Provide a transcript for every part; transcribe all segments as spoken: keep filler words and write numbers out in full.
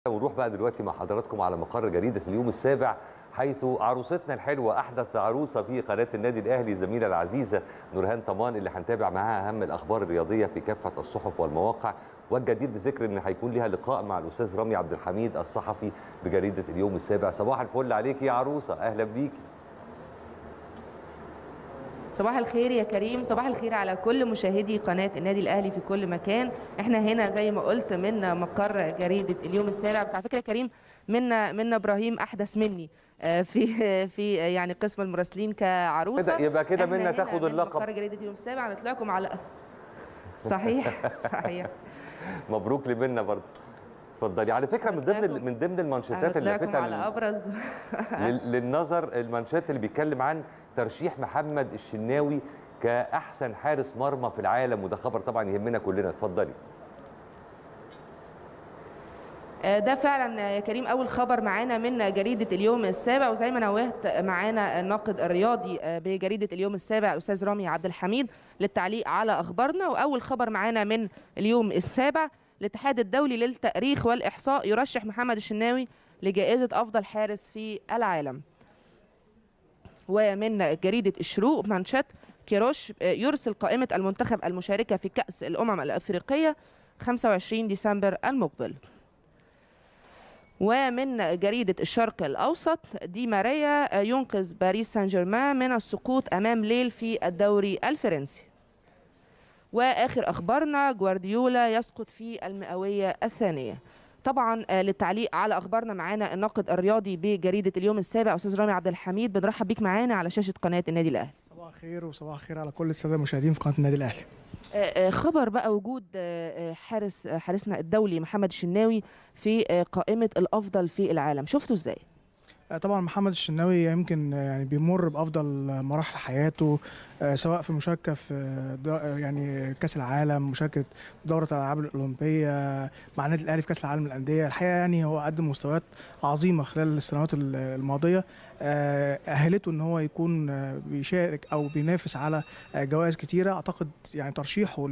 ونروح بقى دلوقتي مع حضراتكم على مقر جريدة اليوم السابع، حيث عروستنا الحلوة أحدث عروسة في قناة النادي الأهلي زميلة العزيزة نورهان طمان، اللي هنتابع معاها أهم الأخبار الرياضية في كافة الصحف والمواقع. والجدير بذكر إن هيكون لها لقاء مع الأستاذ رامي عبد الحميد الصحفي بجريدة اليوم السابع. صباح الفل عليك يا عروسة، أهلا بيكي. صباح الخير يا كريم، صباح الخير على كل مشاهدي قناة النادي الأهلي في كل مكان. احنا هنا زي ما قلت من مقر جريدة اليوم السابع، بس على فكرة يا كريم منا منا إبراهيم أحدث مني في في يعني قسم المراسلين كعروسة. يبقى كده منا تاخد من اللقب. مقر جريدة اليوم السابع هنطلعكم على صحيح صحيح. مبروك لمنا برضه. اتفضلي. على فكره من ضمن من ضمن المانشيتات اللي لفتت على ابرز للنظر المانشيت اللي بيتكلم عن ترشيح محمد الشناوي كاحسن حارس مرمى في العالم، وده خبر طبعا يهمنا كلنا. اتفضلي. ده فعلا يا كريم اول خبر معانا من جريده اليوم السابع، وزي ما نوهت معانا الناقد الرياضي بجريده اليوم السابع الاستاذ رامي عبد الحميد للتعليق على اخبارنا. واول خبر معانا من اليوم السابع: الاتحاد الدولي للتاريخ والاحصاء يرشح محمد الشناوي لجائزه افضل حارس في العالم. ومن جريده الشروق مانشيت: كيروش يرسل قائمه المنتخب المشاركه في كاس الامم الافريقيه خمسة وعشرين ديسمبر المقبل. ومن جريدة الشرق الأوسط: دي ماريا ينقذ باريس سان جيرمان من السقوط أمام ليل في الدوري الفرنسي. وآخر أخبارنا: جوارديولا يسقط في المئوية الثانية. طبعا للتعليق على أخبارنا معانا الناقد الرياضي بجريدة اليوم السابع أستاذ رامي عبد الحميد. بنرحب بيك معانا على شاشة قناة النادي الأهلي. صباح الخير وصباح الخير على كل السادة المشاهدين في قناة النادي الأهلي. خبر بقى وجود حارس حارسنا الدولي محمد الشناوي في قائمة الأفضل في العالم، شفته ازاي؟ طبعا محمد الشناوي يمكن يعني بيمر بافضل مراحل حياته، سواء في المشاركه في يعني كاس العالم، مشاركه دوره الالعاب الاولمبيه مع النادي الاهلي في كاس العالم للانديه. الحقيقه يعني هو قدم مستويات عظيمه خلال السنوات الماضيه اهلته ان هو يكون بيشارك او بينافس على جوائز كتيره. اعتقد يعني ترشيحه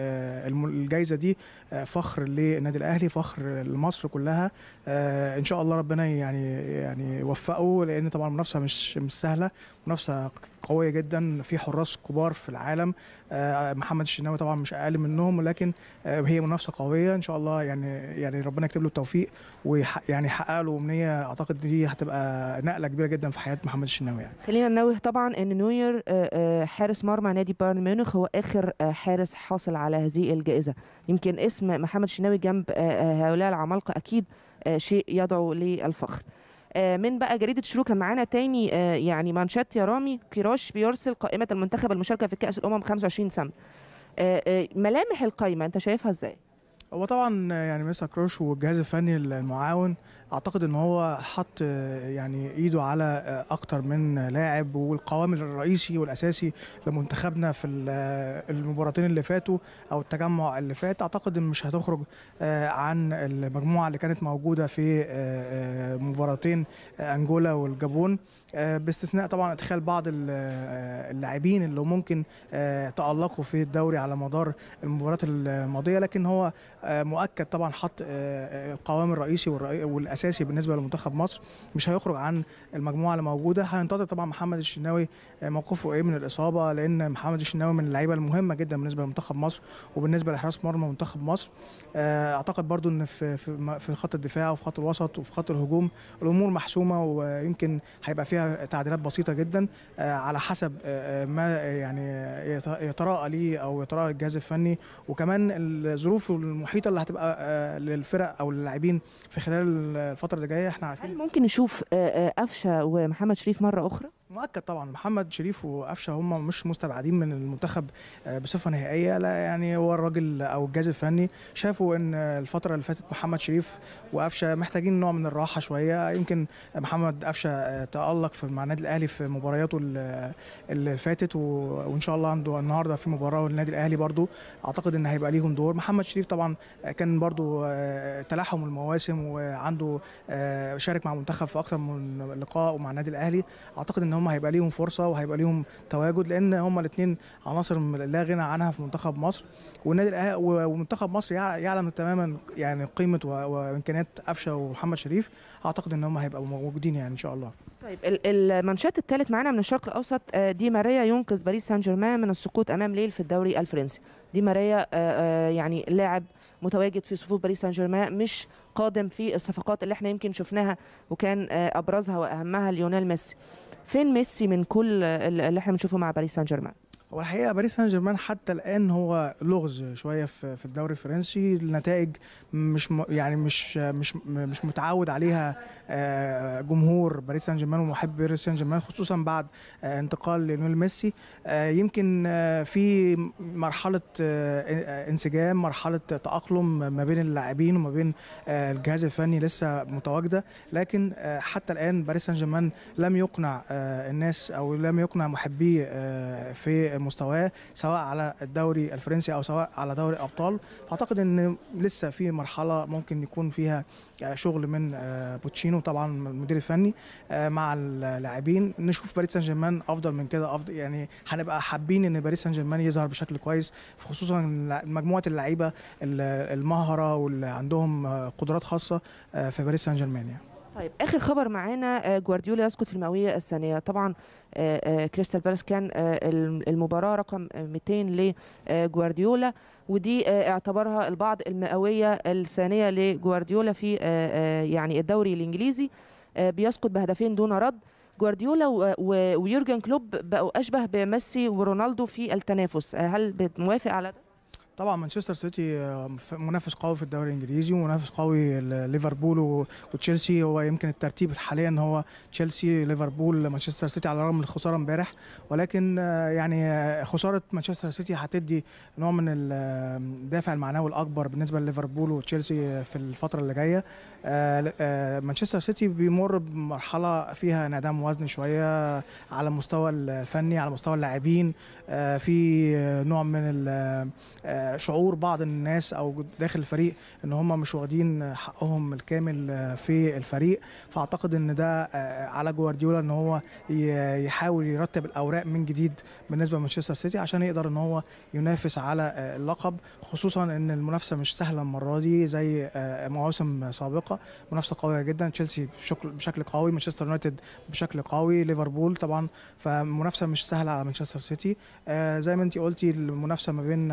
للجائزه دي فخر للنادي الاهلي، فخر لمصر كلها. ان شاء الله ربنا يعني يعني وفقه، لان طبعا المنافسه مش مش سهله، منافسه قويه جدا في حراس كبار في العالم. محمد الشناوي طبعا مش اقل منهم، ولكن هي منافسه قويه. ان شاء الله يعني يعني ربنا يكتب له التوفيق ويعني يحقق له امنيه. اعتقد دي هتبقى نقله كبيره جدا في حياه محمد الشناوي. يعني خلينا ننوه طبعا ان نوير حارس مرمى نادي بايرن ميونخ هو اخر حارس حاصل على هذه الجائزه. يمكن اسم محمد الشناوي جنب هؤلاء العمالقه اكيد شيء يدعو للفخر. من بقى جريدة شروق كان معانا تاني يعني مانشيت يا رامي: كيروش بيرسل قائمة المنتخب المشاركة في كأس الأمم خمسة وعشرين ديسمبر. ملامح القائمة أنت شايفها إزاي؟ هو طبعا يعني مستر كروش والجهاز الفني المعاون اعتقد ان هو حط يعني ايده على اكتر من لاعب، والقوام الرئيسي والاساسي لمنتخبنا في المباراتين اللي فاتوا او التجمع اللي فات اعتقد ان مش هتخرج عن المجموعه اللي كانت موجوده في مباراتين انجولا والجابون، باستثناء طبعا ادخال بعض اللاعبين اللي ممكن تألقوا في الدوري على مدار المباريات الماضيه. لكن هو مؤكد طبعا حط القوام الرئيسي والاساسي بالنسبه لمنتخب مصر، مش هيخرج عن المجموعه اللي موجوده. هينتظر طبعا محمد الشناوي موقفه ايه من الاصابه، لان محمد الشناوي من اللعيبه المهمه جدا بالنسبه لمنتخب مصر وبالنسبه لحراس مرمى منتخب مصر. اعتقد برضو ان في في خط الدفاع وفي خط الوسط وفي خط الهجوم الامور محسومه، ويمكن هيبقى فيها تعديلات بسيطه جدا على حسب ما يعني يتراءى ليه او يتراءى الجهاز الفني، وكمان الظروف المحيطه اللي هتبقى للفرق او للاعبين في خلال الفتره اللي جايه. احنا عارفين هل ممكن نشوف قفشه ومحمد شريف مره اخرى؟ مؤكد طبعا محمد شريف وقفشه هم مش مستبعدين من المنتخب بصفه نهائيه. لا يعني هو الراجل او الجهاز الفني شافوا ان الفتره اللي فاتت محمد شريف وقفشه محتاجين نوع من الراحه شويه. يمكن محمد قفشه تألق في مع النادي الاهلي في مبارياته اللي فاتت، وان شاء الله عنده النهارده في مباراه والنادي الاهلي برضو اعتقد ان هيبقى ليهم دور. محمد شريف طبعا كان برضو تلاحم المواسم وعنده شارك مع منتخب في اكثر من لقاء ومع النادي الاهلي. اعتقد ان هم هم هيبقى ليهم فرصه وهيبقى ليهم تواجد، لان هم الاثنين عناصر لا غنى عنها في منتخب مصر. والنادي الأهلي ومنتخب مصر يعلم تماما يعني قيمه وامكانيات قفشه ومحمد شريف. اعتقد ان هم هيبقوا موجودين يعني ان شاء الله. طيب المانشات الثالث معانا من الشرق الاوسط، دي ماريا ينقذ باريس سان جيرمان من السقوط امام ليل في الدوري الفرنسي. دي ماريا يعني لاعب متواجد في صفوف باريس سان جيرمان، مش قادم في الصفقات اللي احنا يمكن شفناها وكان ابرزها واهمها ليونيل ميسي. فين ميسي من كل اللي احنا بنشوفه مع باريس سان جيرمان؟ هو الحقيقه باريس سان جيرمان حتى الان هو لغز شويه في في الدوري الفرنسي. النتائج مش يعني مش مش مش متعود عليها جمهور باريس سان جيرمان ومحب باريس سان جيرمان، خصوصا بعد انتقال ليونيل ميسي. يمكن في مرحله انسجام، مرحله تاقلم ما بين اللاعبين وما بين الجهاز الفني لسه متواجده، لكن حتى الان باريس سان جيرمان لم يقنع الناس او لم يقنع محبيه في مستواه سواء على الدوري الفرنسي او سواء على دوري الابطال. فاعتقد ان لسه في مرحله ممكن يكون فيها شغل من بوتشينو طبعا المدير الفني مع اللاعبين، نشوف باريس سان جيرمان افضل من كده. افضل يعني هنبقى حابين ان باريس سان جيرمان يظهر بشكل كويس، خصوصا مجموعه اللعيبه المهره واللي عندهم قدرات خاصه في باريس سان جيرمان يعني. طيب اخر خبر معانا، جوارديولا يسقط في المئويه الثانيه. طبعا كريستال بالاس كان المباراه رقم مئتين لجوارديولا، ودي اعتبرها البعض المئويه الثانيه لجوارديولا في يعني الدوري الانجليزي. بيسقط بهدفين دون رد. جوارديولا ويورجن كلوب بقوا اشبه بميسي ورونالدو في التنافس، هل بتوافق على ده؟ طبعا مانشستر سيتي منافس قوي في الدوري الانجليزي ومنافس قوي ليفربول وتشيلسي. هو يمكن الترتيب حاليا هو تشيلسي ليفربول مانشستر سيتي على الرغم من الخساره امبارح، ولكن يعني خساره مانشستر سيتي هتدي نوع من الدافع المعنوي الاكبر بالنسبه لليفربول وتشيلسي في الفتره اللي جايه. مانشستر سيتي بيمر بمرحله فيها انعدام وزن شويه على المستوى الفني، على مستوى اللاعبين، في نوع من شعور بعض الناس او داخل الفريق ان هم مش واخدين حقهم الكامل في الفريق. فاعتقد ان ده على جوارديولا ان هو يحاول يرتب الاوراق من جديد بالنسبه لمانشستر سيتي عشان يقدر ان هو ينافس على اللقب، خصوصا ان المنافسه مش سهله المره دي زي مواسم سابقه. منافسه قويه جدا، تشيلسي بشكل بشكل قوي، مانشستر يونايتد بشكل قوي، ليفربول طبعا. فمنافسه مش سهله على مانشستر سيتي. زي ما انت قلتي المنافسه ما بين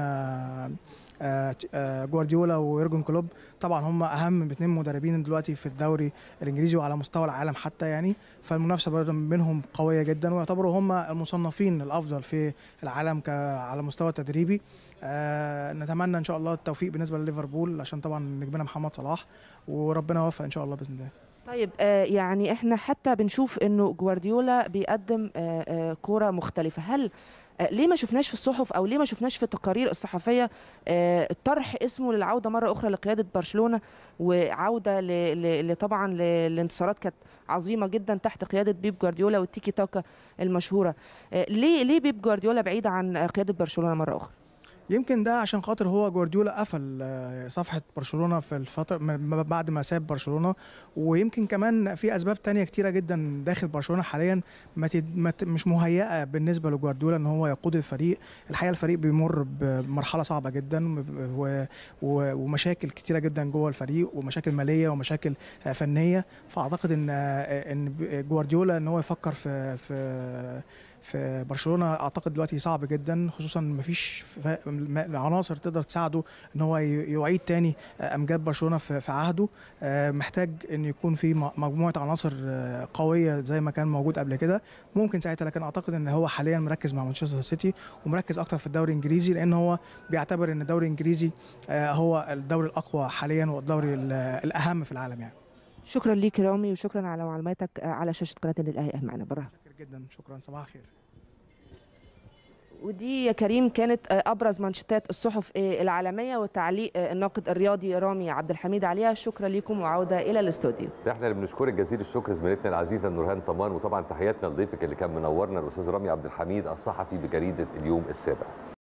جوارديولا ويورجن كلوب طبعا هم اهم اثنين مدربين دلوقتي في الدوري الانجليزي وعلى مستوى العالم حتى يعني. فالمنافسه بينهم قويه جدا ويعتبروا هم المصنفين الافضل في العالم على مستوى تدريبي. آه نتمنى ان شاء الله التوفيق بالنسبه لليفربول عشان طبعا نجمنا محمد صلاح، وربنا يوفق ان شاء الله باذن الله. طيب آه يعني احنا حتى بنشوف انه جوارديولا بيقدم آه آه كوره مختلفه. هل ليه ما شفناش في الصحف او ليه ما شفناش في التقارير الصحفيه طرح اسمه للعوده مره اخرى لقياده برشلونه وعوده طبعا للانتصارات كانت عظيمه جدا تحت قياده بيب جوارديولا والتيكي تاكا المشهوره؟ ليه ليه بيب جوارديولا بعيد عن قياده برشلونه مره اخرى؟ يمكن ده عشان خاطر هو جوارديولا قفل صفحة برشلونة في الفترة بعد ما ساب برشلونة، ويمكن كمان في أسباب تانية كتيرة جدا داخل برشلونة حاليا ما مش مهيئة بالنسبة لجوارديولا إن هو يقود الفريق. الحقيقة الفريق بيمر بمرحلة صعبة جدا ومشاكل كتيرة جدا جوه الفريق، ومشاكل مالية ومشاكل فنية. فأعتقد إن إن جوارديولا إن هو يفكر في في في برشلونه اعتقد دلوقتي صعب جدا، خصوصا مفيش عناصر تقدر تساعده ان هو يعيد تاني امجاد برشلونه في عهده. محتاج ان يكون في مجموعه عناصر قويه زي ما كان موجود قبل كده ممكن ساعتها. لكن اعتقد ان هو حاليا مركز مع مانشستر سيتي ومركز اكتر في الدوري الانجليزي، لان هو بيعتبر ان الدوري الانجليزي هو الدوري الاقوى حاليا والدوري الاهم في العالم يعني. شكرا ليك يا رامي وشكرا على معلوماتك على شاشه قناه النادي الاهلي معنا بره. شكرا جدا، شكرا، صباح الخير. ودي يا كريم كانت ابرز مانشيتات الصحف العالميه وتعليق الناقد الرياضي رامي عبد الحميد عليها. شكرا لكم وعوده الى الاستوديو. احنا اللي بنشكرك جزيل الشكر زميلتنا العزيزه نورهان طمان، وطبعا تحياتنا لضيفك اللي كان منورنا الاستاذ رامي عبد الحميد الصحفي بجريده اليوم السابع.